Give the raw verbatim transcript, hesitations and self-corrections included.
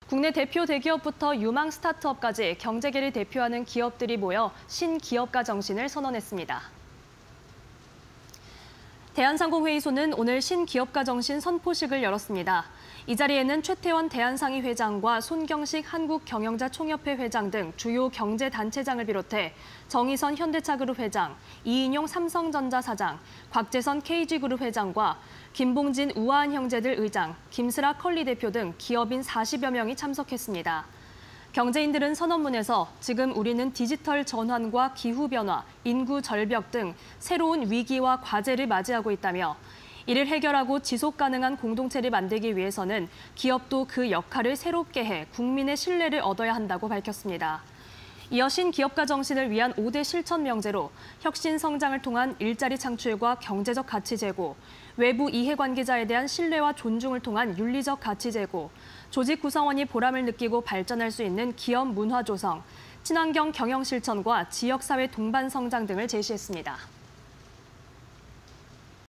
국내 대표 대기업부터 유망 스타트업까지 경제계를 대표하는 기업들이 모여 신기업가 정신을 선언했습니다. 대한상공회의소는 오늘 신기업가 정신 선포식을 열었습니다. 이 자리에는 최태원 대한상의 회장과 손경식 한국경영자총협회 회장 등 주요 경제단체장을 비롯해 정의선 현대차그룹 회장, 이인용 삼성전자 사장, 곽재선 케이지그룹 회장과 김봉진 우아한 형제들 의장, 김슬아 컬리 대표 등 기업인 사십여 명이 참석했습니다. 경제인들은 선언문에서 지금 우리는 디지털 전환과 기후변화, 인구 절벽 등 새로운 위기와 과제를 맞이하고 있다며 이를 해결하고 지속 가능한 공동체를 만들기 위해서는 기업도 그 역할을 새롭게 해 국민의 신뢰를 얻어야 한다고 밝혔습니다. 이어 신기업가 정신을 위한 오 대 실천 명제로 혁신 성장을 통한 일자리 창출과 경제적 가치 제고, 외부 이해관계자에 대한 신뢰와 존중을 통한 윤리적 가치 제고, 조직 구성원이 보람을 느끼고 발전할 수 있는 기업 문화 조성, 친환경 경영 실천과 지역사회 동반 성장 등을 제시했습니다.